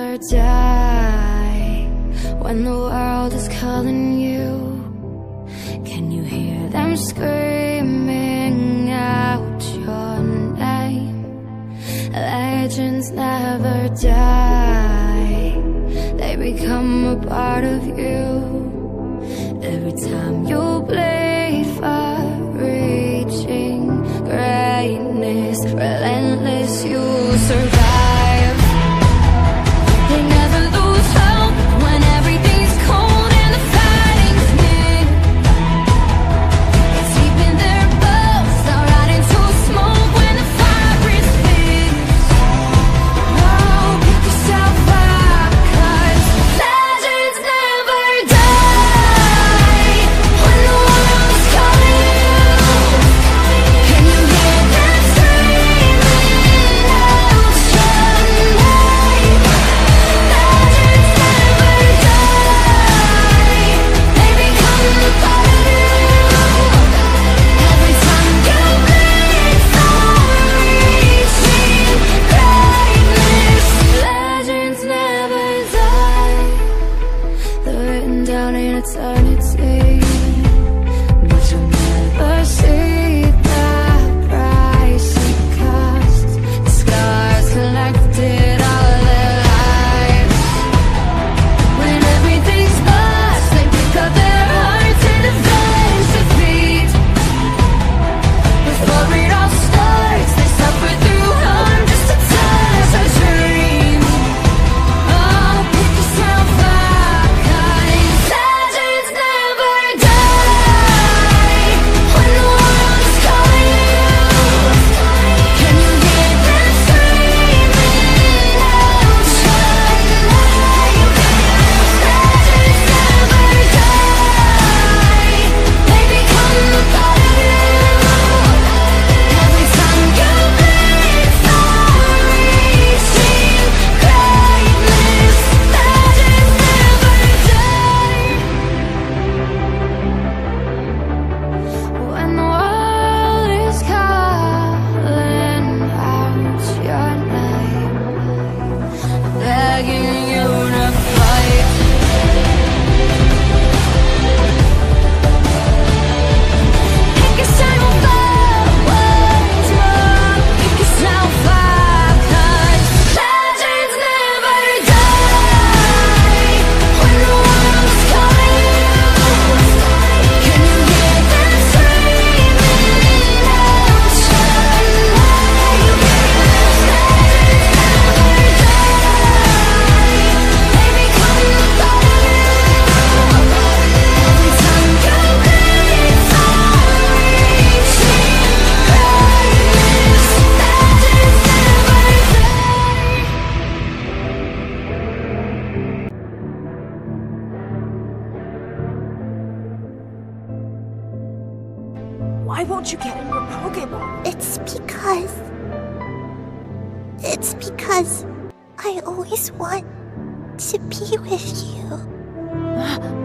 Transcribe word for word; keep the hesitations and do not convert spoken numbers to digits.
never die. When the world is calling you, can you hear them screaming out your name? Legends never die, they become a part of you. Every time you bleed for reaching greatness, relentless, you survive. They never lose hope when everything's cold and the fighting's near. It's deep in their bones, they'll ride into smoke when the fire is fierce. Oh, pick yourself up, 'cause legends never die. When the world is calling you, can you hear them screaming out your name? Legends never die, they become a part of you. Every time you bleed for reaching greatness, legends never die. They're written down in eternity, but you'll never see the price it costs. The scars collected all their lives. When everything's lost, they pick up their hearts and avenge defeat. Before it all starts, they suffer through harm just to touch a dream. Oh, pick yourself up, 'cause legends never die. When the world is calling you, can you hear them screaming out your name? Legends never die, they become a part of you. Every time you bleed for reaching greatness, legends never die. When the world is calling out your name, begging you to fight. Pick yourself up once more. Pick yourself up, 'cause legends never die. When the world is calling you, can you hear them screaming out your name? Legends never die, they become a part of you. Every time you bleed for reaching greatness, legends never die. Why won't you get in your Pokeball? It's because... It's because I always want to be with you.